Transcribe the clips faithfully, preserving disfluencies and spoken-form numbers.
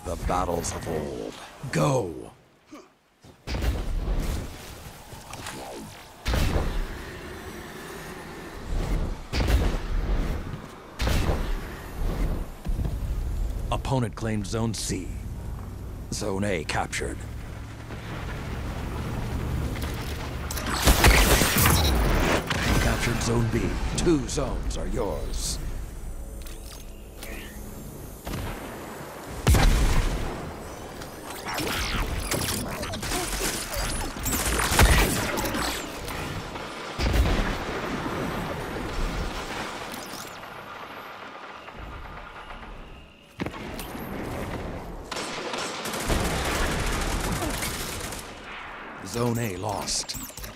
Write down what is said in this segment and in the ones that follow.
the battles of old. Go! Opponent claimed Zone C. Zone A captured. Captured Zone B. Two zones are yours. Zone A lost.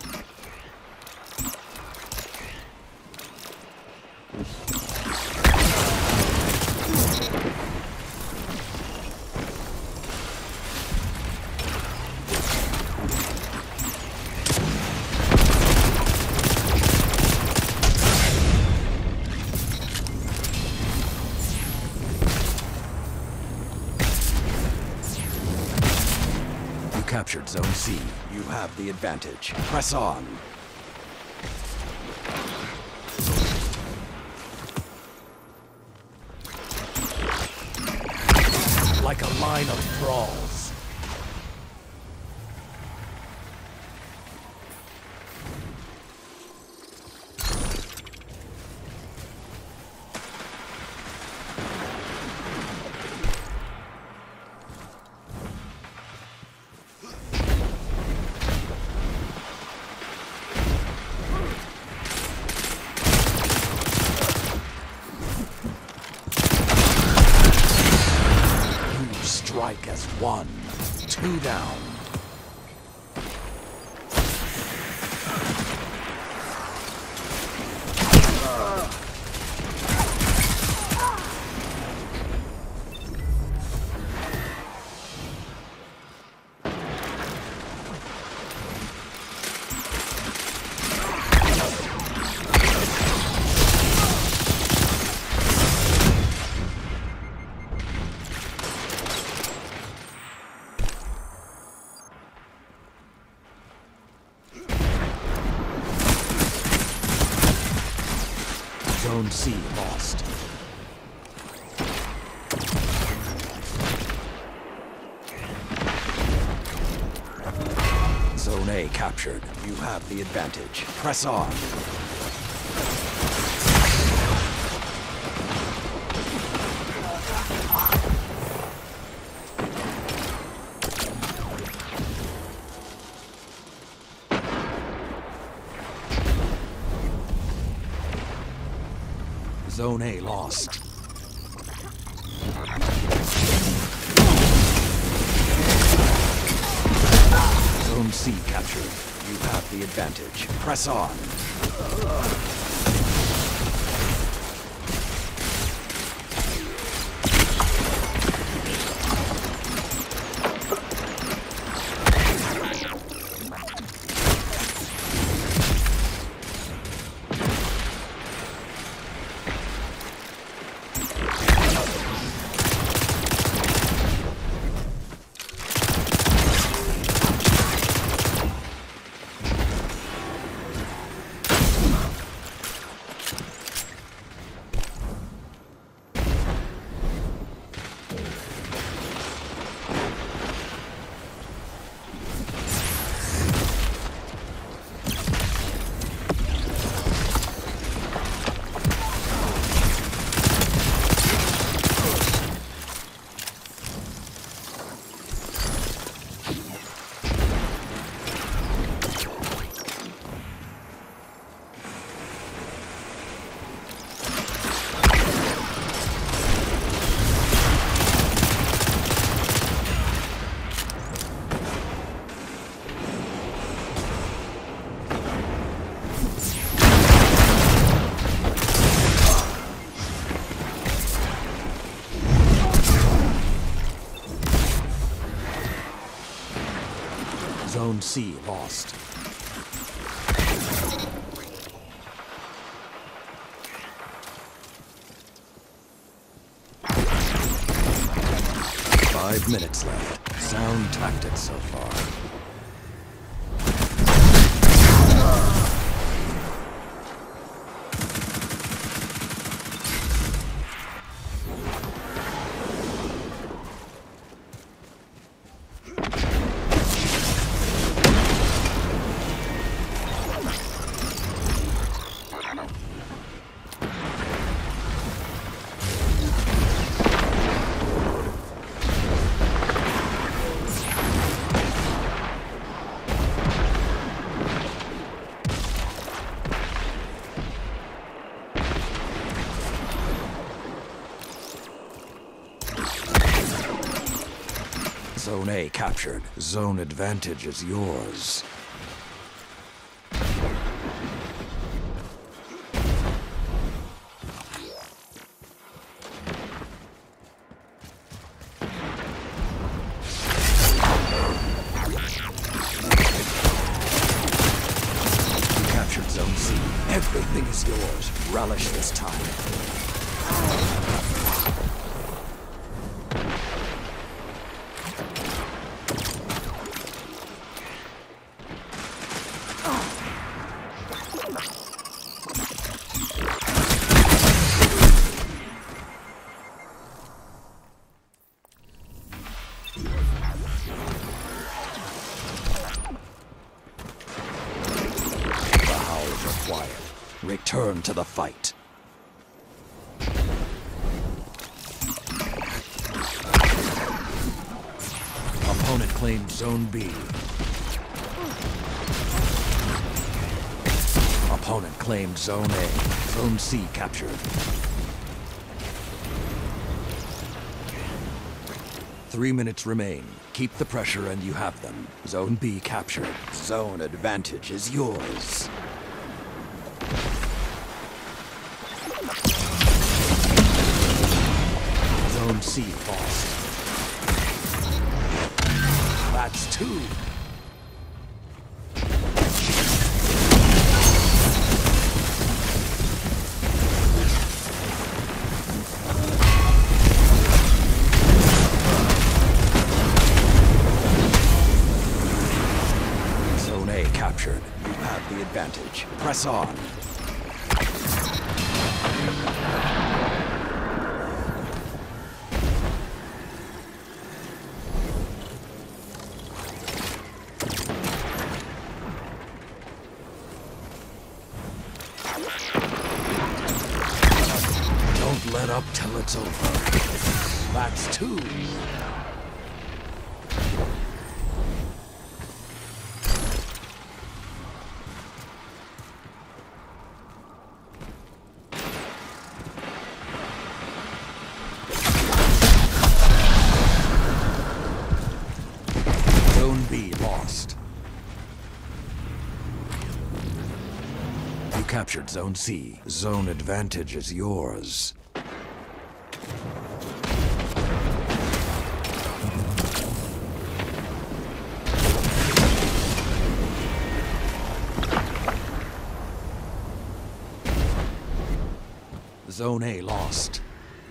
Captured Zone C. You have the advantage. Press on. Like a line of thralls. Strike as one. Two down. Zone C lost. Zone A captured. You have the advantage. Press on. Zone A lost. Zone C captured. You have the advantage. Press on. Zone C lost. Five minutes left. Sound tactics so far. Zone A captured. Zone advantage is yours. You captured Zone C. Everything is yours. Relish this time. Return to the fight. Opponent claims Zone B. Opponent claimed Zone A. Zone C captured. Three minutes remain. Keep the pressure and you have them. Zone B captured. Zone advantage is yours. Zone C lost. That's two. Zone A captured. You have the advantage. Press on. Don't let up till it's over. That's two. Zone B lost. You captured Zone C. Zone advantage is yours. Zone A lost.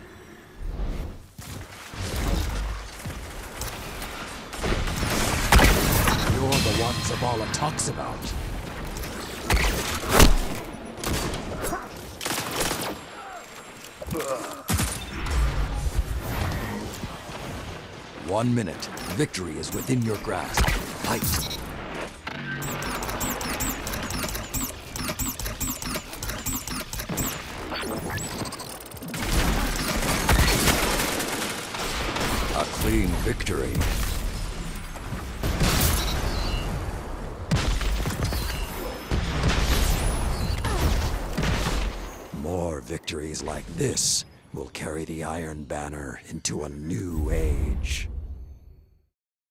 You're the one Zavala talks about. One minute. Victory is within your grasp. Fight. A clean victory. More victories like this will carry the Iron Banner into a new age.